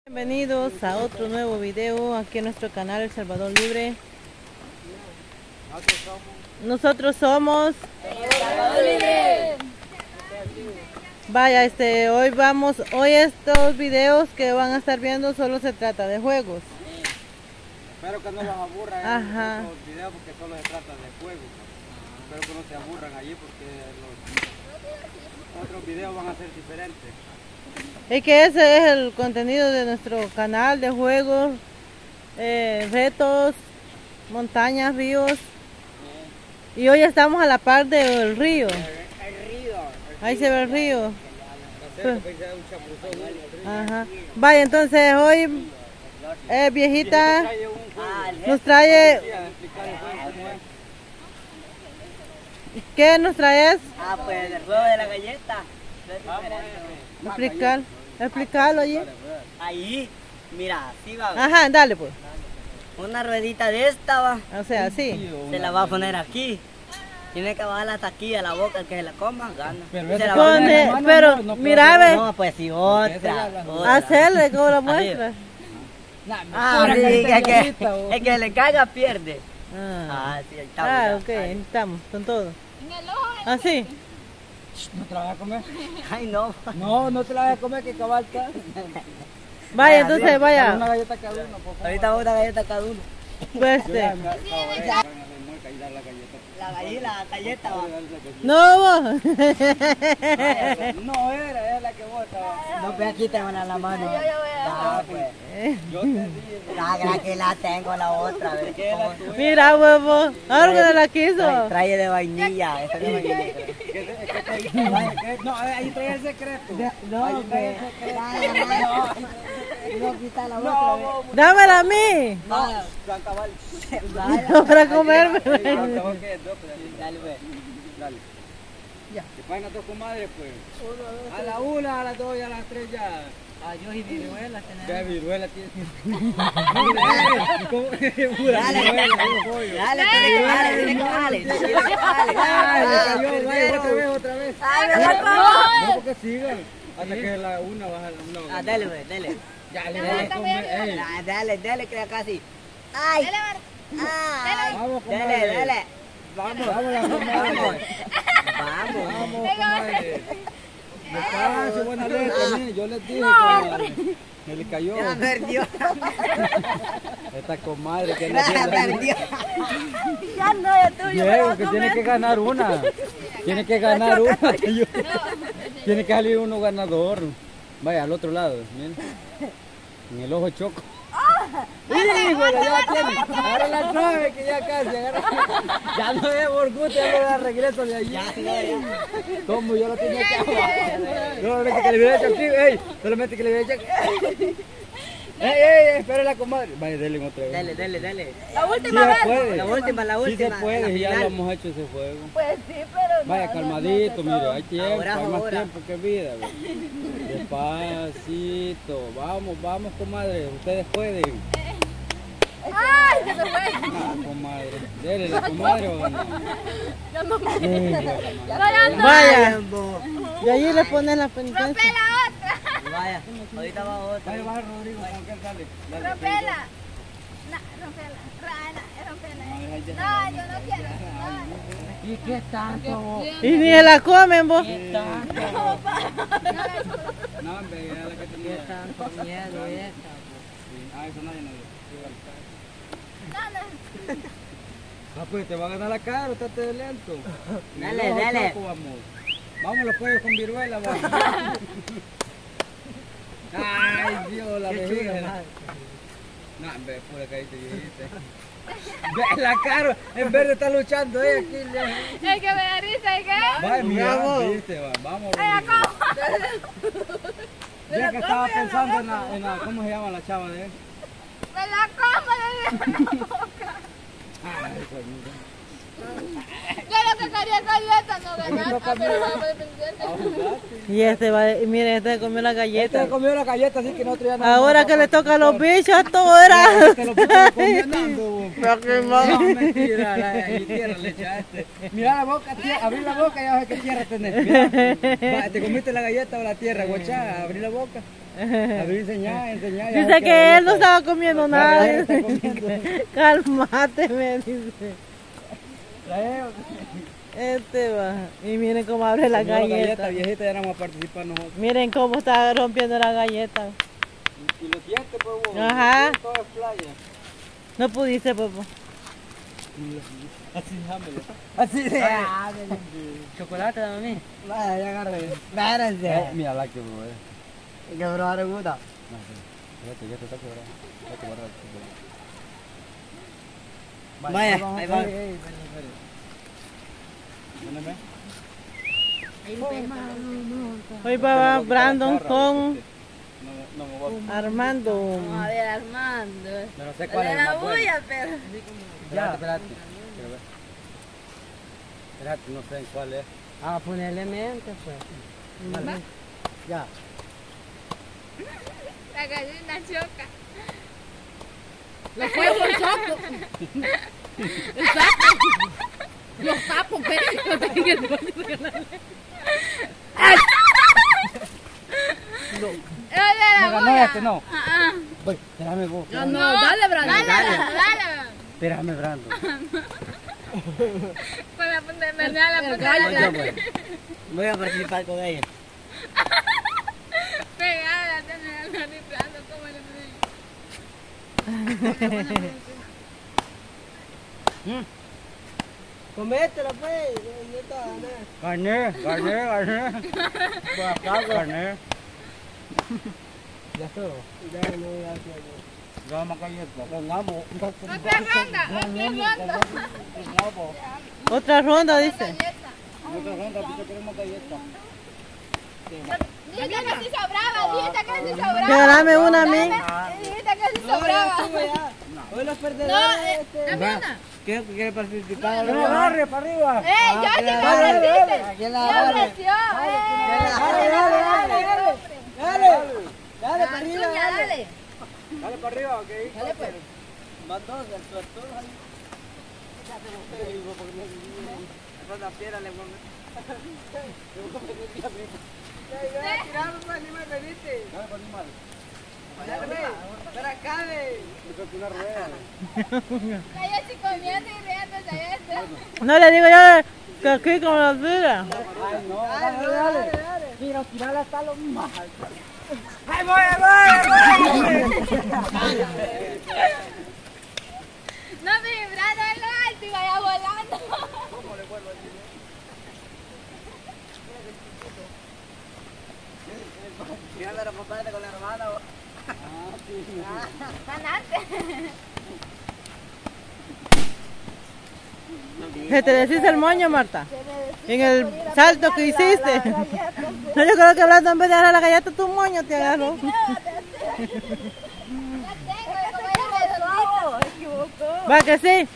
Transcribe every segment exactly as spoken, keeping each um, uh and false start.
Bienvenidos a otro nuevo video aquí en nuestro canal El Salvador Libre. Nosotros somos El Salvador Libre. Vaya, este, hoy vamos, hoy estos videos que van a estar viendo solo se trata de juegos. Espero que no los aburran en estos videos porque solo se trata de juegos. Espero que no se aburran allí porque los otros videos van a ser diferentes. Y que ese es el contenido de nuestro canal de juegos, eh, retos, montañas, ríos. Y hoy estamos a la par del río. El, el río. El Ahí se ve el río. río. Ajá. Vaya, entonces hoy eh, viejita nos trae. ¿Qué nos traes? Ah, pues el juego de la galleta. Explicar, explicarlo allí. Ahí, mira, así va. Ajá, dale pues. Una ruedita de esta va. O sea, así. Se la va a poner aquí. Tiene que bajarla hasta aquí a la boca, el que se la coma, gana. Pero, Se ese la con- va a Pone, no, no, pero no, no mira, ve. No, pues sí, otra. otra. Hacerle como la muestra. Ah, sí, es que, el que le caiga pierde. Ah, Ah, sí, ahí está. ah mira. ok, ahí estamos, con todo. Así. ¿No te la vas a comer? Ay, no. No, no te la vas a comer que cabalca. Vaya, entonces vaya. Una galleta cada uno, por favor. Ahorita una galleta cada uno. Pues Yo ya este. me acabaré, van a la mueca y dar la galleta. La galleta, la galleta va. No vos. No era, es la que vota. No, pues aquí tengo una en la mano. Ah, pues. Yo te dije. La gran que la tengo, la otra. A ver, ¿cómo? Mira, huevo. Ahora que no la Trae, quiso. trae de vainilla. Esta es de vainilla. Que te- que te dije, que- No, ahí trae el secreto. No, Ahí trae el que- secreto. No, quita la No, otra. no, Dámela a mí. no, Santa Val. Para comerme. Santa Val, ¿qué es? Dos, pues. Dale, pues. Dale. Ya. Que pagan a dos comadres, pues. A la una, a las dos y a las tres ya. Adiós y viruelas Ya tenemos. viruela tiene. ¿Cómo? Pura Dale, viruela, un pollo. dale, tiene que darle, tiene que darle. Tiene que darle. Ay, le cayó, Ah, vaya, otra vez, perdieron. otra vez. Ay, me la No, porque sigan. Hasta que la una baja la una. Ah, dale, pues, dale. Ya le voy a comer. Ey, Ah, dale, dale, que ya casi. Ay. Ay. Vamos, Dale, comadre. dale. Vamos, vamos, comadre. Vamos. Vamos. Vamos, comadre. Descanse, buena letra, miren, yo les dije, comadre. Me le cayó. Ya perdió. Esta comadre que no Ya tiene. perdió. Ya no es tuyo. Diego, que tiene que ganar una. Tiene que ganar una. Tiene que salir uno ganador. Vaya, al otro lado, miren. En el ojo choco. Híjole, ya tiene. Agarra la nueve que ya casi. Agarra. Ya no es por gusto, ya no da regreso de allí. ¿Cómo? Yo lo tenía que abajo. Solamente que le hubiera hecho aquí. Ey, solamente que le hubiera hecho aquí. Ey, ey, espera la comadre. Vaya, denle otra vez. Dale, dale, dale. La Sí se puede. La última, la Sí última. se puede, la y ya lo final. hemos hecho ese juego. Pues sí, pero Vaya, calmadito, mire, hay tiempo, Ahora, hay más ahora. tiempo que vida. ve. Despacito, vamos, vamos, comadre, ustedes pueden. ¡Ay! Se me fue. Ah, comadre, dele la comadre, o no. Ya no me. Sí, Vaya. Tiempo. Y allí le ponen la penitencia. Vaya, ahorita va otra. Vaya, baja Rodrigo, con que dale. Dale, Rompela. No, rompela. Rana, rompela. No, yo no quiero. No. ¿Y qué tanto vos? Y ni se la comen vos. ¿Qué tanto? No, hombre, ya la que tenía. Tanto miedo esta. Ah, eso nadie nos dio. No, no. Ah, pues te va a ganar la cara, estate de lento. Dale, No, dale. Choco, vamos. Vamos los pollos con viruela, vamos. Ay, Dios, la vejiga. No, hombre, pura carita dijiste. Ve la cara, en vez de estar luchando, eh, aquí le... Es que me da risa, ¿y qué? Va, mira, Vamos. viste, va, vamos. Ay, Rodrigo. ¿cómo? Ya que estaba pensando en la, en la, ¿cómo se llama la chava de él? Me la como de mi boca. Ay, pues, mira. Yo lo que quería galletas, no ganaste, pero vamos a defender. Y este va, y miren, este comió la Este galleta. comió la galleta, así que nosotros ya no. Ahora que le toca a los bichos, todo era. Te lo puso comiendo. Pero qué No, mal. mentira, la y tierra le echaste. Mira la boca, tía, abrí la boca y ya ves qué tierra tenés. Mira, va, te comiste la galleta o la tierra, guachá, abrí la boca. Abrí, enseñá, enseñá. ya Dice ves que él no galleta- estaba comiendo la nada. galleta está comiendo. Cálmate, me dice. Trae, Este va. Y miren cómo abre la comió la galleta, galleta. viejita, ya no vamos a participar nosotros. Miren cómo está rompiendo la galleta. Y lo sientes, pues vos. Ajá. Todo es playa. No pudiste, papá. Así, dámelo. Así de. Chocolate, mami. Vaya, ya agarré. Espérense. Mira la que bro, eh. Que probar el gusta. No sé. Fíjate, ya te está quebrado. Ya te guardas el chocolate. Vaya, vamos, ahí va. ey, ey, espere, espere. ¿Dónde ve? Hoy va Brandon con No, no me voy a... Armando. A ver, Armando. Yo no sé cuál es el la más bueno. bulla, pero. Espérate, espérate. Quiero ver. Espérate, no sé en cuál es. Ah, ponerle mente, pues. Vale. Ya. La gallina choca. Los huevos chocos. El sapo. Los sapos, pero no tengo el bollo de la ley. No ganó este, no. Ah, Voy, espérame vos. No, espérame. no, dale, Brandon. dale, dale, dale. Espérame, Brando. Pues me apunté, me da la El punta gallo. de Yo, la pues. Voy a participar con ella. pegada, tener la limpiando como le Comételo, pues. Gané, gané, gané. Por acá, gané. Ya estuvo. Ya no voy a hacer. Vamos a galleta. Pongamos. Otra ronda, otra ronda. Otra ronda, dice. Galleta. Otra ronda, porque queremos galleta. Dijiste que si sobraba, dijiste que si sobraba. Regálame una a mí. Dijiste que si sobraba. Hoy los No, perdedores. eh, dame Va. una. ¿Quién quiere participar? ¡Que me agarre para arriba! ¡Eh, yo sí me dale, ofreciste! ¿quién la ¡Me agarre? ofreció! ¡Eh! Dale, dale, dale, dale. Dale. Dale, Ah, para arriba, tuya, dale. dale. Dale para arriba, ok. Dale, pues. Más dos, el suelto ahí. Después la piedra le voy a meter. Dale para animal. Para acá, ve. Me toca una rueda. Ella sí comiendo y riéndose de esto. No le digo yo que aquí con la fila. Ay, no. Dale, dale, dale. Mira, tirarla hasta lo más. ¡Ahí voy, ahí voy, ahí voy! No me vibrando en lo alto y vaya volando. Mírala, la compadre con la hermana. Ganaste. ¿Se te deshizo el moño, Marta? En el salto que hiciste. No, yo creo que Brandon, en vez de agarrar la galleta, tu moño te agarró. ¿Va que sí?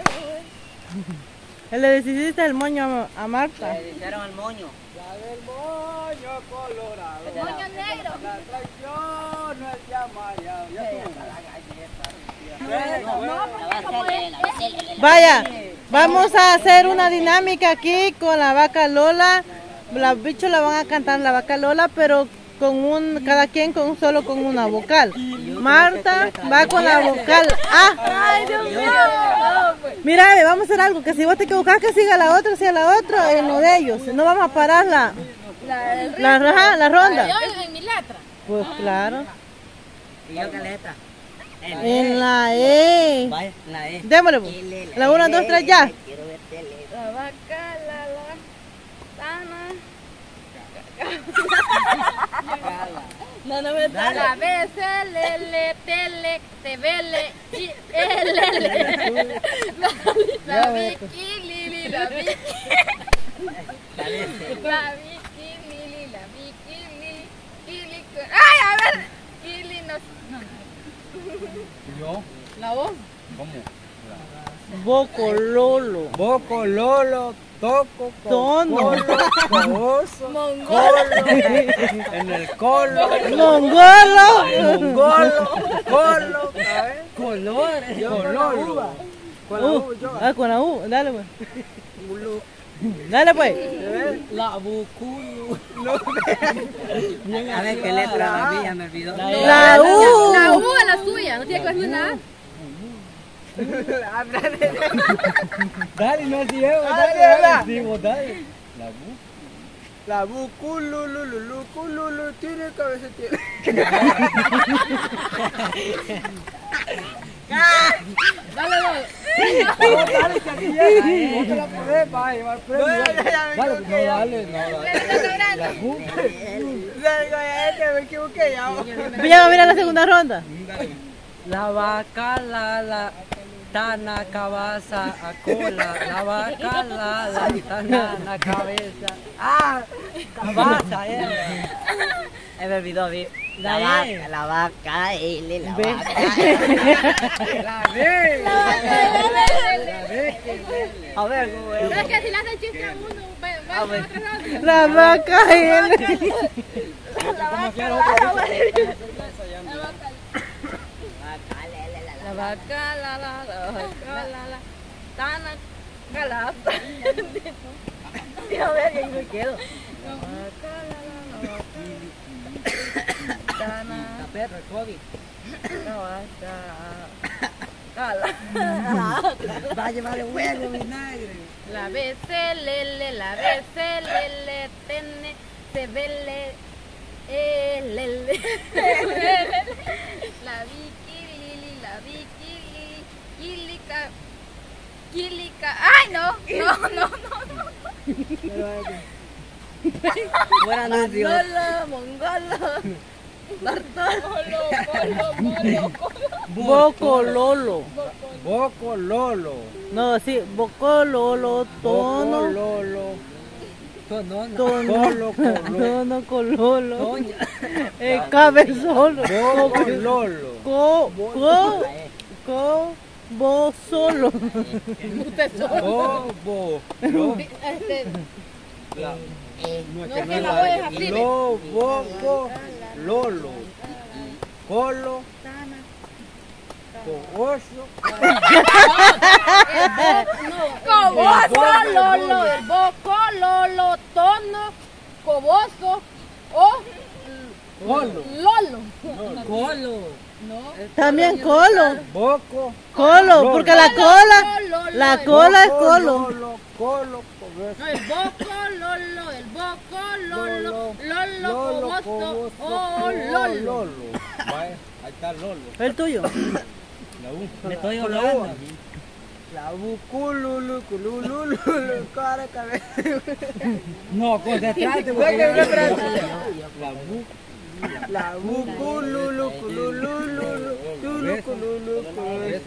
Le deshiciste el moño a, a Marta. Le dijeron el moño. La del moño colorado. Moño negro. La traición no es llama ya. Ya estuvo. Vaya, vamos a hacer una dinámica aquí con la vaca Lola. Los bichos la van a cantar la vaca Lola, pero con un, cada quien con solo con una vocal. Marta va con la vocal A. Ay, Dios mío. Mira, ve, vamos a hacer algo, que si vos te equivocás, que siga la otra, siga la otra, en lo de ellos. No vamos a parar la, la, ajá, la ronda. Yo en mi letra. Pues claro. ¿Y yo qué letra? En la E. Vaya, la E. Démosle, pues. La una, dos, tres, ya. Quiero verte letra. La vaca, la, la, tana. No, no me da. La B, C, L, L, T, L, T, B, L, I, L, L. La Vicky, Lili, la Vicky. La Vicky, Lili, la Vicky, Lili, Lili. ¡Ay, a ver! Lili, no. no. ¿Yo? La voz. ¿Cómo? Bocololo. Boco, lolo, toco, Tono. colo, coboso, colo, en el colo, Mongolo. mongolo, colo, ¿sabes? Colores, cololo. Con la Uh, U, yo. ah, con la U, dale pues. Dale pues. La buculo. A ver qué letra la mía me olvidó. La U. La U es la suya, no tiene que ver nada. Dale, no Diego, dale, Dale, dale, Diego, dale. La bu. La bucululululu, cululu, tiene cabeza, tiene. Dale, dale. Dale, que aquí llega. No te la podés, va a llevar premio. No, ya, ya, ya, me Dale, no, equivoqué, ya. dale, no, dale. La bu. Es que me equivoqué ya. Ya va a mirar la segunda ronda. La vaca, la, la, tana, cabeza, a cola. La vaca, la, la, tana, la cabeza. Ah, cabeza, eh. Eh, me olvidó, vi. La vaca, la vaca, L, la Ve. vaca. La B. A ver, ¿cómo es? Pero es que si le hacen chiste a uno, va va a otra ronda. La vaca y el... La vaca, la, la, la vaca, la, la, tana, calaza. Sí, a ver, ahí me quedo. La vaca, la, la, la vaca, tana, Perro, COVID. la vaca, cala. Va a llevar el huevo, vinagre. La B, C, L, L, la B, C, L, L, T, N, C, B, L, L, L. La Vicky, Lili, la Vicky, Lili, Quilica, Quilica. ¡Ay, no! No, no, no, no. Buen anuncio. Mongolo, mongolo. Bartolo, colo, molo, colo. Bocololo. Boco, lolo. No, sí, bocololo, tono. Lolo. Tonona. Tono. Colo, colo. Tono, cololo. Toña. Eh, cabezolo. Boco, lolo. Co, co, co, bo solo. Usted solo. Bobo. Lo- Este, la- No, No, que es no que es la la- voy a así, ve. Lo, boco, lolo. Colo. Cogoso. Coboso, lolo, el boco, lolo, tono, coboso o Colo. lolo. Colo. También colo. Boco. Colo, porque la cola, la cola es Boco, colo. Lolo, colo, cogoso. No, el boco, lolo, el boco, lolo, lolo, Lolo, coboso cogoso, o lolo. Lolo. Vaya, ahí está Lolo. El tuyo. La U. Me estoy Con la ahogando. U. La bucululu, culululu, cara, cabeza. No, concentrate. Ve que me prende. La Bu. La bucululu, culululu, tulu, cululu, cululu.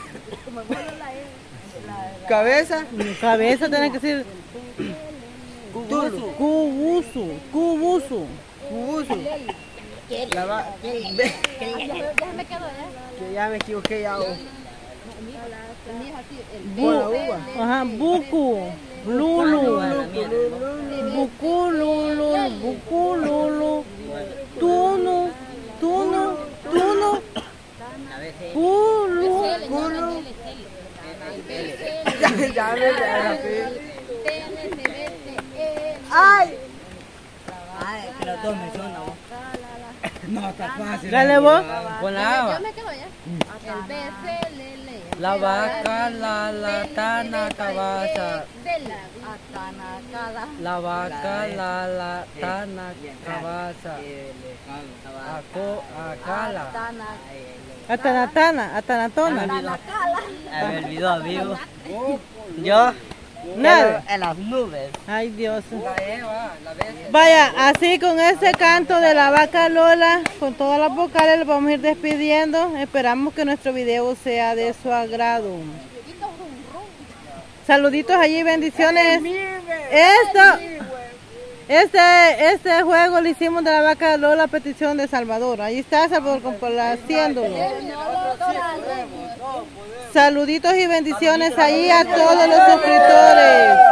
Cabeza. Cabeza tiene que decir Tulu. cubusu, cubusu. Cubuso. La va. Ve, Ya me quedo ya. que ya me equivoqué ya. oh. El mío es así, el Con la B, uva. Ajá, buku, lulu, Culululu. buku, lulu, buku, lulu, tuno, tuno, tuno, pulu, Culo. Ya me ya me ¡Ay! Ay, que los dos me suenan. vos. No, está fácil. Dale vos. Con la Yo A. me quedo ya. El B, C, L, L. La vaca, la, la, tana, cabeza. La vaca, la, la, tana, cabeza. Aco, acala. Atanatana, atanatona. Me olvidó, vivo. Yo. Nada. En las nubes. Ay, Dios. La Eva, la bestia. Vaya, así con este canto de la vaca Lola, con todas las vocales, los vamos a ir despidiendo. Esperamos que nuestro video sea de su agrado. Saluditos allí, bendiciones. Esto, este, este juego lo hicimos de la vaca Lola a petición de Salvador. Ahí está Salvador complaciéndolo. Saluditos y bendiciones ahí a todos los suscriptores.